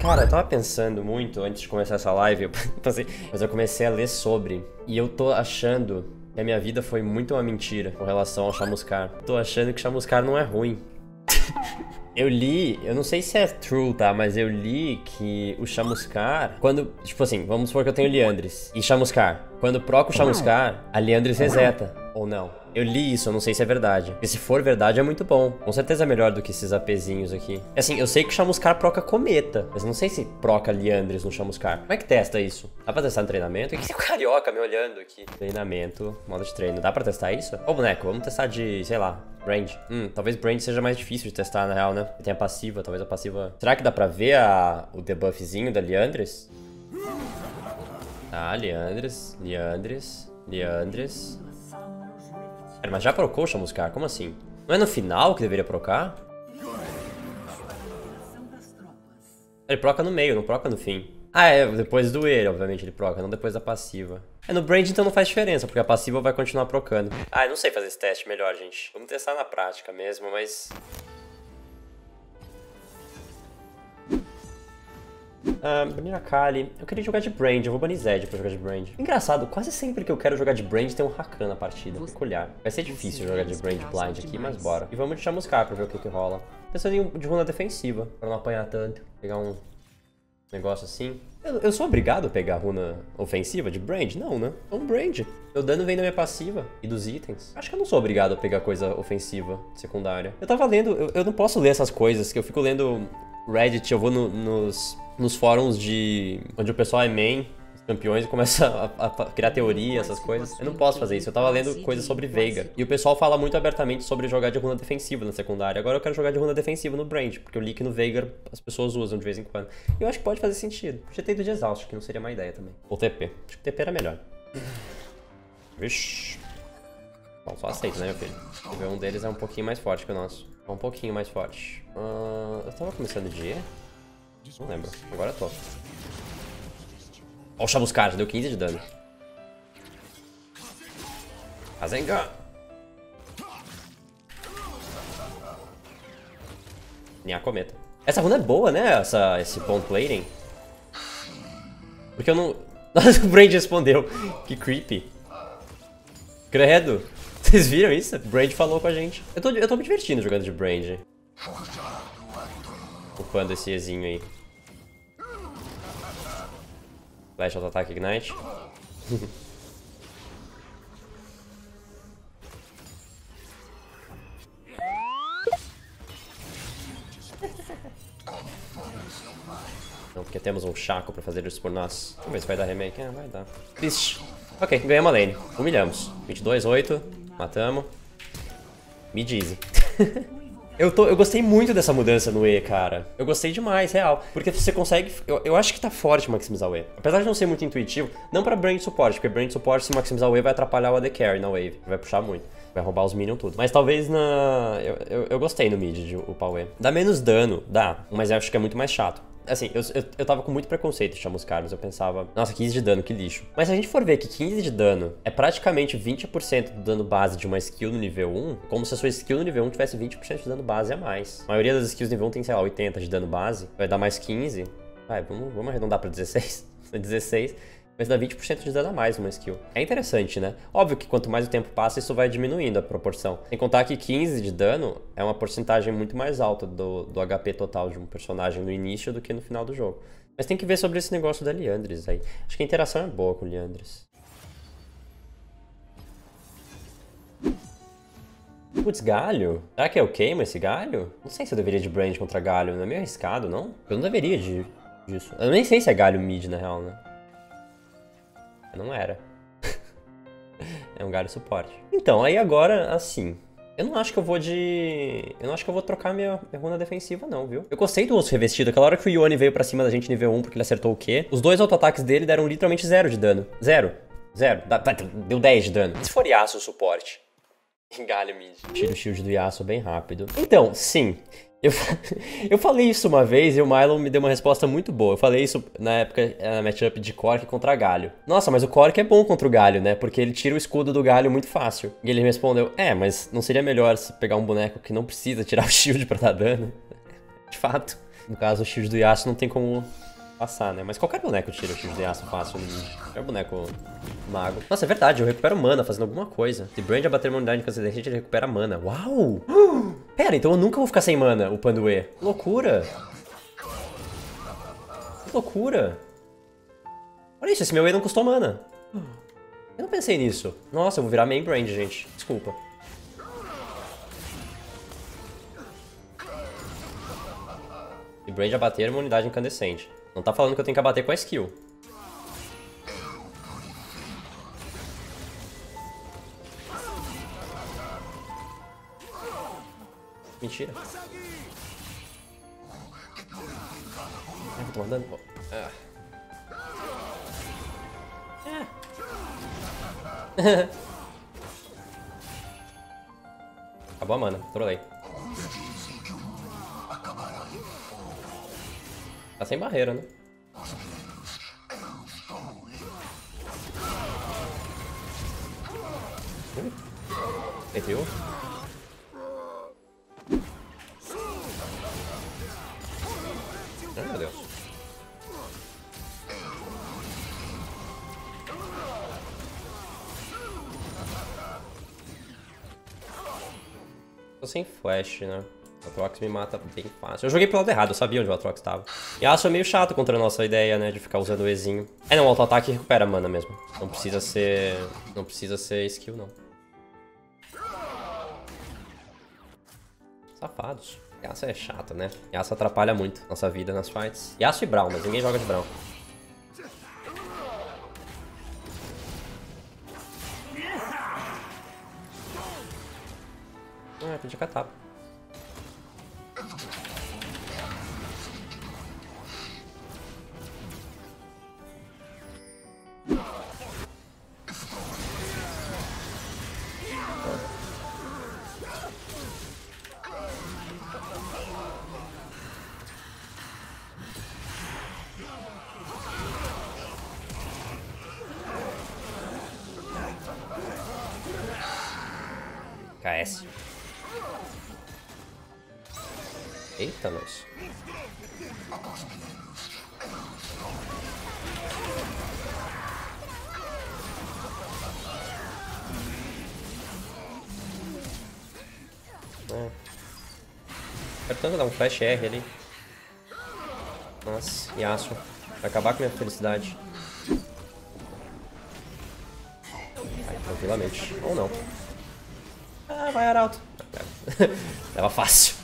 Cara, eu tava pensando muito antes de começar essa live, mas eu comecei a ler sobre, e eu tô achando que a minha vida foi muito uma mentira com relação ao Chamuscar. Tô achando que Chamuscar não é ruim. Eu li, eu não sei se é true, tá? Mas eu li que o Chamuscar, quando, tipo assim, vamos supor que eu tenho Liandry's e Chamuscar. Quando proca o Chamuscar, a Liandry's reseta, ou não. Eu li isso, eu não sei se é verdade. Porque se for verdade é muito bom. Com certeza é melhor do que esses APzinhos aqui. Assim, eu sei que o Chamuscar proca Cometa, mas não sei se proca Liandry's no Chamuscar. Como é que testa isso? Dá pra testar no treinamento? E que tem o Carioca me olhando aqui? Treinamento, modo de treino. Dá pra testar isso? Ô, boneco, vamos testar de, sei lá, Brand. Talvez Brand seja mais difícil de testar, na real, né? Tem a passiva, talvez a passiva... Será que dá pra ver o debuffzinho da Liandry's? Tá, Liandry's. Pera, mas já procou o Chamuscar? Como assim? Não é no final que deveria procar? Ele proca no meio, não proca no fim. Ah, é, depois do E, obviamente ele proca, não depois da passiva. É, no Brand então não faz diferença, porque a passiva vai continuar procando. Ah, eu não sei fazer esse teste melhor, gente. Vamos testar na prática mesmo, mas... banir a Kali. Eu queria jogar de Brand, eu vou banir Zed pra jogar de Brand. Engraçado, quase sempre que eu quero jogar de Brand tem um Rakan na partida. Peculiar. Vai ser difícil jogar de Brand blind aqui, mas bora. E vamos de Chamuscar pra ver o que rola. Pensando em de runa defensiva, pra não apanhar tanto. Pegar um negócio assim. Eu sou obrigado a pegar runa ofensiva de Brand? Não, né? É um Brand. Meu dano vem da minha passiva e dos itens. Acho que eu não sou obrigado a pegar coisa ofensiva secundária. Eu tava lendo, eu não posso ler essas coisas, que eu fico lendo Reddit, eu vou nos fóruns de onde o pessoal é main, os campeões, e começa a criar teoria, essas coisas. Eu não posso fazer isso. Eu tava lendo coisas sobre Veigar. E o pessoal fala muito abertamente sobre jogar de runa defensiva na secundária. Agora eu quero jogar de runa defensiva no Brand, porque eu li que no Veigar as pessoas usam de vez em quando. E eu acho que pode fazer sentido. Podia ter ido de Exaust, que não seria má ideia também. Ou TP. Acho que TP era melhor. Vixe. Bom, só aceito, né, meu filho? O nível 1 deles é um pouquinho mais forte que o nosso. É um pouquinho mais forte. Eu tava começando de E? Não lembro. Agora eu tô. Ó o Chamuscar, já deu 15 de dano. Rasengan! Nem a cometa. Essa runa é boa, né? Esse point plating. Porque eu não... Nossa, o Brand respondeu. Que creepy. Credo. Vocês viram isso? O Brand falou com a gente. Eu tô me divertindo jogando de Brand. Upando esse Ezinho aí. Flash, auto-ataque, ignite. Não, porque temos um Chaco pra fazer isso por nós. Vamos ver se vai dar remake. Ah, vai dar. Triste. Ok, ganhamos a lane. Humilhamos. 22, 8. Matamos. Mid easy. Eu gostei muito dessa mudança no E, cara. Eu gostei demais, real. Porque você consegue... Eu acho que tá forte maximizar o E. Apesar de não ser muito intuitivo, não pra Brand Support, porque Brand Support, se maximizar o E, vai atrapalhar o AD Carry na wave. Vai puxar muito. Vai roubar os minions tudo. Mas talvez na... Eu gostei no mid de upar o E. Dá menos dano, dá. Mas eu acho que é muito mais chato. Assim, eu tava com muito preconceito de Chamuscar, mas eu pensava, nossa, 15 de dano, que lixo. Mas se a gente for ver que 15 de dano é praticamente 20% do dano base de uma skill no nível 1, como se a sua skill no nível 1 tivesse 20% de dano base a mais. A maioria das skills no nível 1 tem, sei lá, 80 de dano base, vai dar mais 15. Vai, vamos arredondar pra 16. 16. Mas dá 20% de dano a mais numa skill. É interessante, né? Óbvio que quanto mais o tempo passa, isso vai diminuindo a proporção. Sem contar que 15 de dano é uma porcentagem muito mais alta do HP total de um personagem no início do que no final do jogo. Mas tem que ver sobre esse negócio da Liandry's aí. Acho que a interação é boa com Liandry's. Putz, galho? Será que eu queimo esse galho? Não sei se eu deveria de Brand contra galho. Não é meio arriscado, não? Eu não deveria disso. Eu nem sei se é galho mid, na real, né? Não era. É um galho suporte. Então, aí agora, assim... Eu não acho que eu vou trocar minha runa defensiva, não, viu? Eu gostei do osso revestido. Aquela hora que o Yone veio pra cima da gente nível 1 porque ele acertou o Q. Os dois auto-ataques dele deram literalmente 0 de dano. 0. Deu 10 de dano. Se for Yasuo o suporte. Galho mid. Tira o shield do Yasuo bem rápido. Então, sim... Eu falei isso uma vez e o Mylon me deu uma resposta muito boa. Eu falei isso na época, na matchup de Cork contra Galho. Nossa, mas o Cork é bom contra o Galho, né? Porque ele tira o escudo do Galho muito fácil. E ele me respondeu, mas não seria melhor se pegar um boneco que não precisa tirar o shield pra dar dano? De fato. No caso, o shield do Yasuo não tem como passar, né? Mas qualquer boneco tira o shield do Yasuo fácil. Qualquer boneco mago. Nossa, é verdade, eu recupero mana fazendo alguma coisa. Se Brand abater uma unidade de câncer derrete, ele recupera mana. Uau! Pera, então eu nunca vou ficar sem mana, upando E. Loucura! Que loucura! Olha isso, esse meu E não custou mana. Eu não pensei nisso. Nossa, eu vou virar main Brand, gente. Desculpa. E Brand abater uma unidade incandescente. Não tá falando que eu tenho que abater com a skill. Mentira. Ai, vou tomar dano. Acabou a mana, trolei. Tá sem barreira, né? Viu? Ai, meu Deus. Tô sem flash, né? O Aatrox me mata bem fácil. Eu joguei pro lado errado, eu sabia onde o Aatrox tava. E Yasuo é meio chato contra a nossa ideia, né? De ficar usando o Ezinho. É, não, o auto-ataque recupera mana mesmo. Não precisa ser... Não precisa ser skill, não. Safados. Yasuo é chato, né? Yasuo atrapalha muito nossa vida nas fights. Yasuo e Braum, mas ninguém joga de Braum. Ah, podia catar. KS. Eita, nós. Apertando dar um flash R ali. Nossa, Yasuo. Vai acabar com a minha felicidade. Vai, tranquilamente. Ou não. Ah, vai Arauto. Leva fácil.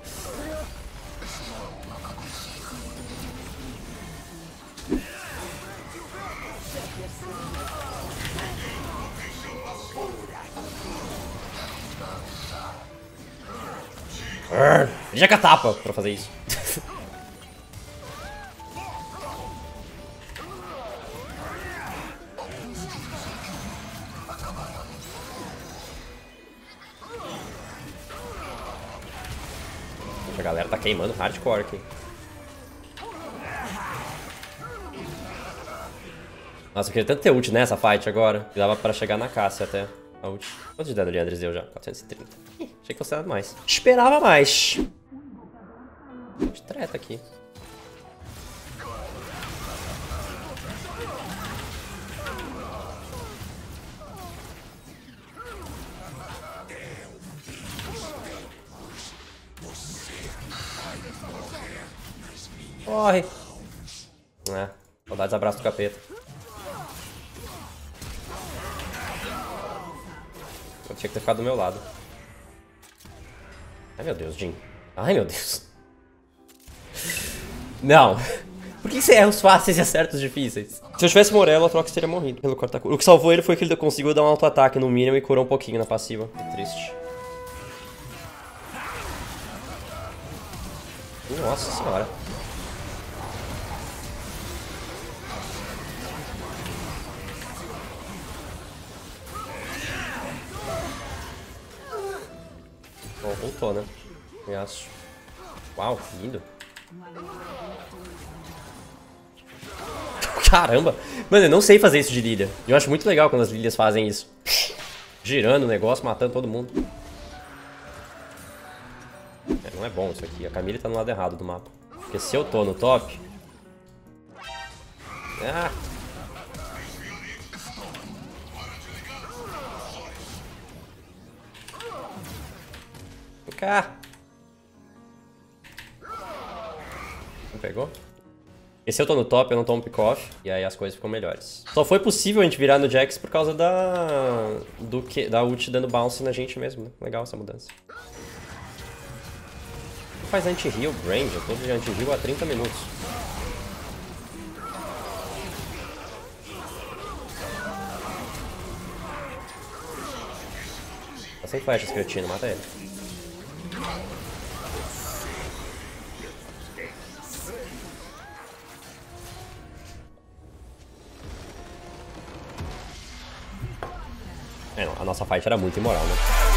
Já que a tapa pra fazer isso. A galera tá queimando hardcore aqui. Nossa, eu queria tanto ter ult nessa fight agora. Dava pra chegar na Cassia até. A ult. Quanto de dano o Liandry's deu já? 430. Achei que fosse dado mais. Esperava mais. De treta aqui. Corre! Saudades, abraço do capeta. Eu tinha que ter ficado do meu lado. Ai meu Deus, Jhin. Ai meu Deus. Não. Por que você erra os fáceis e acerta os difíceis? Se eu tivesse Morello, o Aatrox teria morrido pelo corta-cura. O que salvou ele foi que ele conseguiu dar um auto-ataque no mínimo e curou um pouquinho na passiva. Que triste. Nossa senhora. Bom, voltou, né? Yasuo. Uau, lindo. Caramba! Mano, eu não sei fazer isso de Lilia. Eu acho muito legal quando as Lilias fazem isso. Girando o negócio, matando todo mundo. Não é bom isso aqui. A Camille tá no lado errado do mapa. Porque se eu tô no top... Ah! Vem cá! Não pegou? E se eu tô no top, eu não tomo pick-off, e aí as coisas ficam melhores. Só foi possível a gente virar no Jax por causa da ult dando bounce na gente mesmo, né? Legal essa mudança. Faz anti-heal, Brand, eu tô de anti-heal há 30 minutos. Tá sem flash esse cretino, mata ele. É, não, a nossa fight era muito imoral, né?